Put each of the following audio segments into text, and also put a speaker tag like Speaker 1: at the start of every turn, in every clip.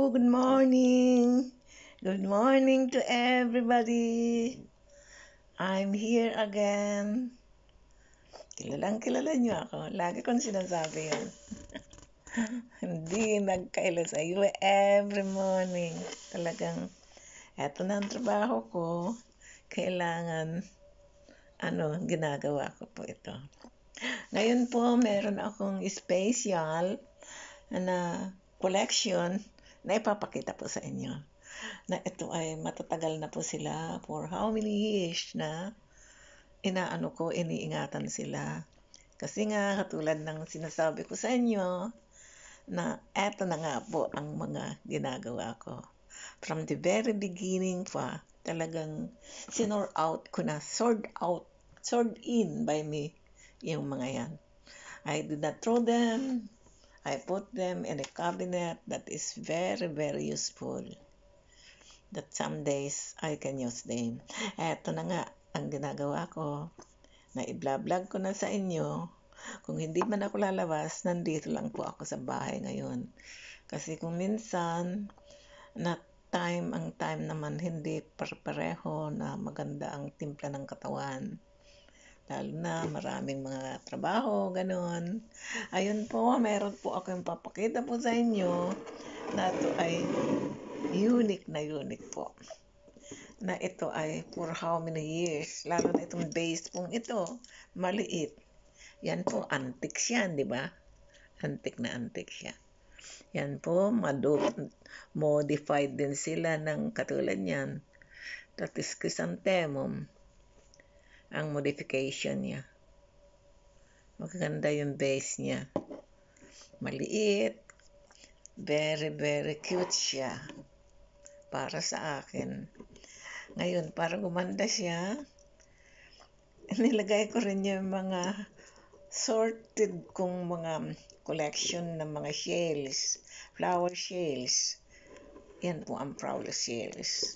Speaker 1: good morning. Good morning to everybody. I'm here again. Kilalang kilala niyo ako. Lagi kong sinasabi yan. Hindi nagkaila sa iyo every morning. Talagang, eto na ang trabaho ko. Kailangan, ginagawa ko po ito. Ngayon po, meron akong special na collection na ipapakita po sa inyo. Na ito ay matatagal na po sila for how many years na iniingatan sila. Kasi nga, katulad ng sinasabi ko sa inyo, na eto na nga po ang mga ginagawa ko. From the very beginning pa, talagang sort in by me yung mga yan. I did not throw them. I put them in a cabinet that is very, very useful. That some days I can use them. Eto na nga ang ginagawa ko. Na i-vlog ko na sa inyo. Kung hindi man ako lalabas, nandito lang po ako sa bahay ngayon. Kasi kung minsan, ang time naman hindi pareho na maganda ang timpla ng katawan. Lalo na maraming mga trabaho, ganun. Ayun po, meron po ako yung papakita po sa inyo na ito ay unique po. Na ito ay for how many years. Lalo na itong base pong ito, maliit. Yan po, antiques yan, di ba? Antique na antique siya. Yan po, modified din sila ng katulad yan. That is chrysanthemum. Ang modification niya. Maganda yung base niya. Maliit. Very, very cute siya. Para sa akin. Ngayon, para gumanda siya, nilagay ko rin yung mga sorted kong mga collection ng mga shells. Flower shells. Yan po ang flower shells.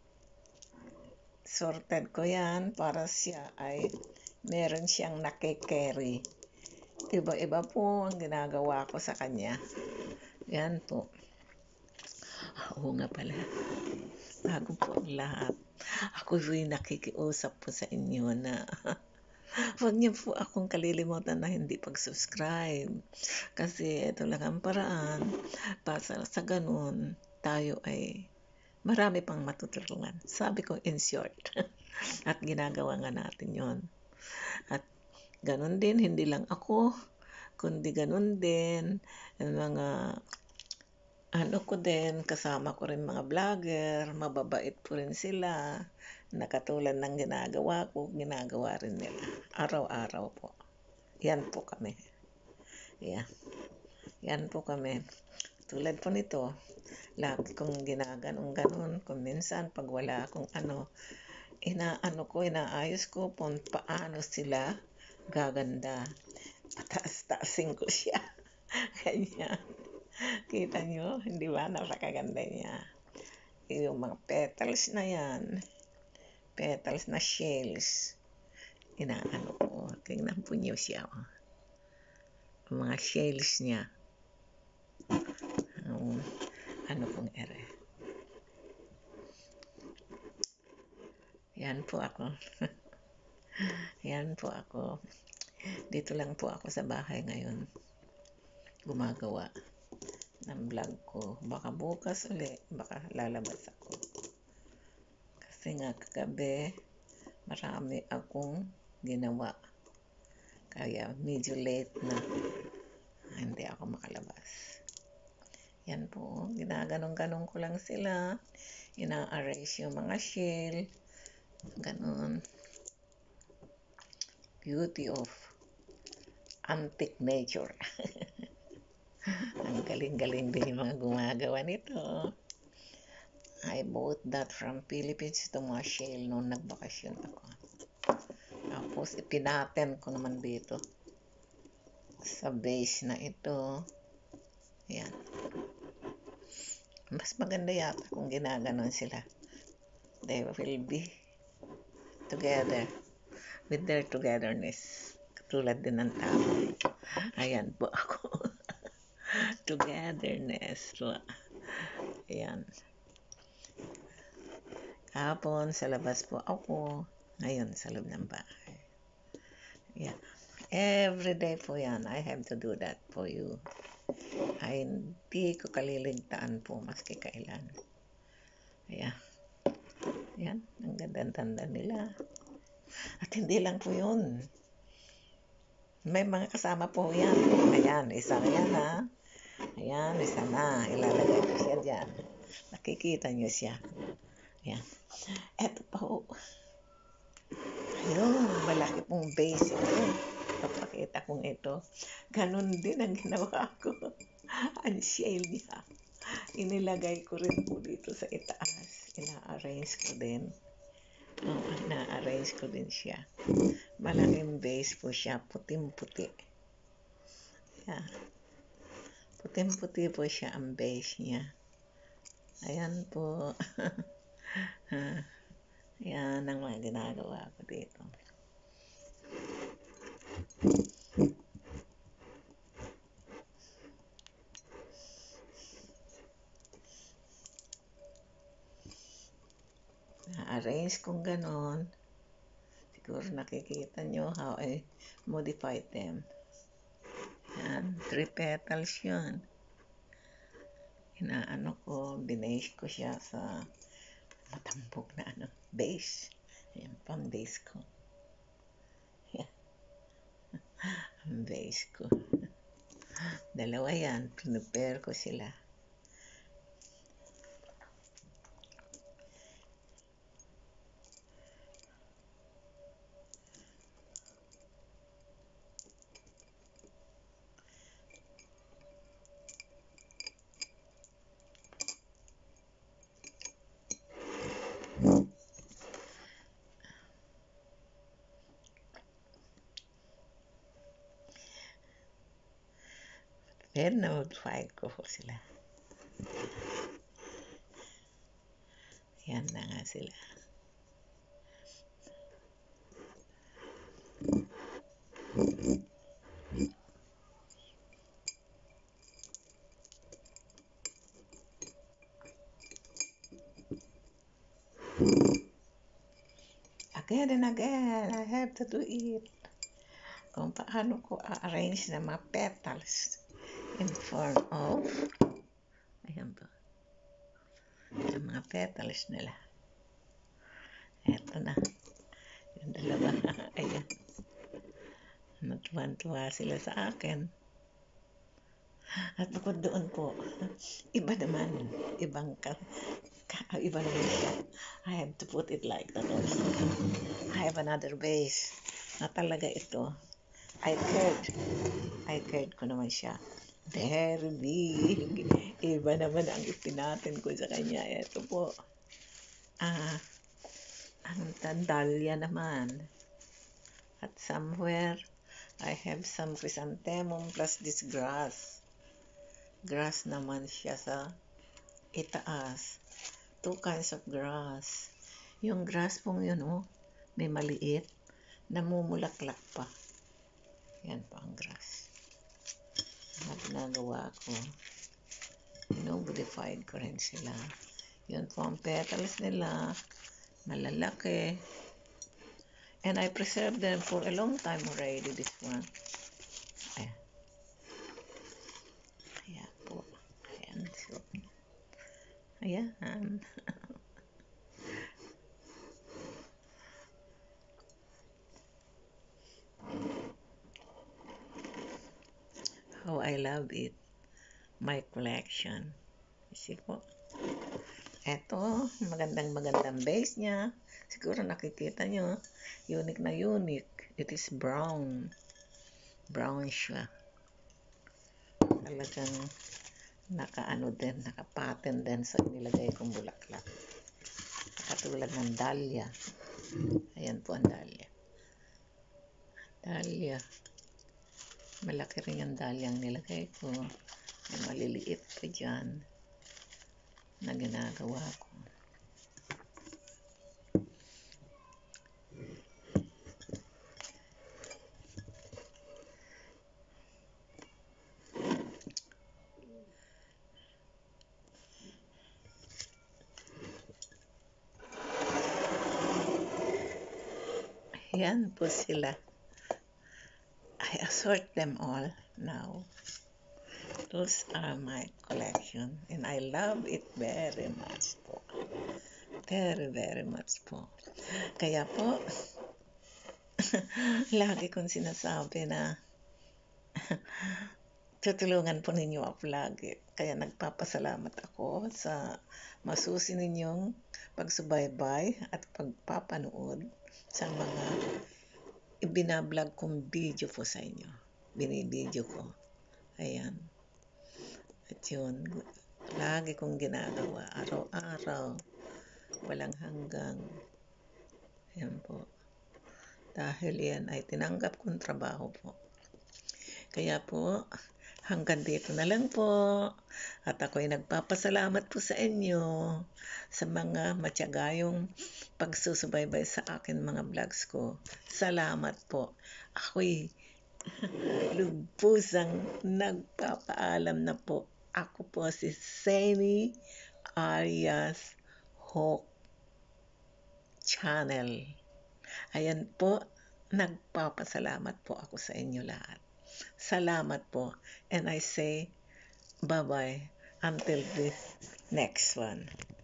Speaker 1: Sorted ko yan para siya ay meron siyang nakikerry. Iba-iba po ang ginagawa ko sa kanya. Yan po. Oo nga pala. Bago po ang lahat. Ako yung nakikiusap po sa inyo na huwag niyo po akong kalilimutan na hindi pag-subscribe. Kasi ito lang ang paraan. Para sa ganun, tayo ay marami pang matutulungan. Sabi ko in short. At ginagawa nga natin yon. At ganun din, hindi lang ako, kundi ganun din, mga ko din, kasama ko rin mga vlogger, mababait po rin sila, na katulad ng ginagawa ko, ginagawa rin nila. Araw-araw po. Yan po kami. Yan po kami. Tulad po nito, lagi kong ginaganong-ganon. Kung minsan, pag wala akong inaayos ko paano sila gaganda. Pataas-taasin ko siya. Ganyan. Kita nyo, hindi ba? Napakaganda niya. Yung mga petals na yan. Petals na shells. Ko. Tingnan po niyo siya. Mga shells niya. Pong ere. Yan po ako. Yan po ako. Dito lang po ako sa bahay ngayon. Gumagawa ng vlog ko. Baka bukas ulit. Baka lalabas ako. Kasi nga kagabi, marami akong ginawa. Kaya medyo late na. Hindi ako makalabas. Yan po, ginaganong-ganong ko lang sila. Ina-arrange yung mga shell. Ganon. Beauty of antique nature. Ang galing-galing din yung mga gumagawa nito. I bought that from Philippines, itong mga shell noong nagbakasyon ako. Tapos ipinaten ko naman dito sa base na ito. Yan. Mas maganda yata kung ginaganon sila. They will be together with their togetherness. Katulad din ng tao. Ayan po ako. Togetherness. Ayan. Kahapon, sa labas po ako. Ngayon, sa loob ng bahay. Yeah. Every day po yan. I have to do that for you. Ay, hindi ko kaliligtaan po maski kailan. Yeah. Yan. Ang ganda-tanda nila. At hindi lang po yun. May mga kasama po yan. Ayan, isa na yan ha. Ayan, isa na. Ilalagay ko siya dyan. Nakikita nyo siya. Ayan. Eto po. Ayun, malaki pong base ito. Papakita kong ito. Ganon din ang ginawa ko. Ang shell niya. Inilagay ko rin po dito sa itaas. Ina-arrange ko din. Ina-arrange ko din siya. Malaking base po siya. Puting-puti. Yeah. Puting-puti po siya ang base niya. Ayan po. Yan ang mga ginagawa ko dito. Na-arrange kong ganon. Siguro nakikita nyo how I modified them. Yan, 3 petals yun. Inaano ko, binase ko siya sa matambok na base. Yan, pang base ko. Yan. Ang base ko. Dalawa yan, prepare ko sila. Pero na-modify ko sila. Yan na nga sila. Again and again, I have to do it. Kung paano ko a-arrange na mga petals in form of, ayan po, yung mga petals nila. Eto na, yung dalawa, ayan. Natuwan-tuwa sila sa akin. At bukod doon po, iba naman, iba naman siya. I have to put it like that also. I have another base na talaga ito. I curd ko naman siya. Very big. Iba naman ang ipinatin ko sa kanya. Ito po. Ang tandalya naman. At somewhere, I have some chrysanthemum plus this grass. Grass naman siya sa itaas. 2 kinds of grass. Yung grass pong yun, may maliit, namumulaklak pa. Yan po ang grass. Ang ginagawa ko, modified ko rin sila. Yun po ang petals nila, malalaki. And I preserved them for a long time already, this one. Ayan. Ayan po. Ayan. So, ayan. How I love it. My collection. See po. Eto, magandang base niya. Siguro nakikita nyo. Unique na unique. It is brown. Brown siya. Talagang naka-pattern din sa nilagay kong bulaklak. Katulad ng dahlia. Ayan po ang dahlia. Dahlia. Malaki rin yung dahlia ang nilagay ko. May maliliit pa dyan na ginagawa ko. Yan po sila. I assort them all now. Those are my collection and I love it very much po. Very, very much po. Kaya po, lagi kong sinasabi na tutulungan po ninyo ako lagi. Kaya nagpapasalamat ako sa masusi ninyong pagsubaybay at pagpapanood sa mga ibinablog kong video po sa inyo. Binibideo ko. Ayan. At yun, lagi kong ginagawa. Araw-araw. Walang hanggang. Ayan po. Dahil yan ay tinanggap kong trabaho po. Kaya po, hanggang dito na lang po. At ako'y nagpapasalamat po sa inyo sa mga matiyagayong pagsusubaybay sa akin mga vlogs ko. Salamat po. Ako'y lubusang nagpapaalam na po. Ako po si Seni Arias Hawk Channel. Ayan po, nagpapasalamat po ako sa inyo lahat. Salamat po. And I say bye-bye until this next one.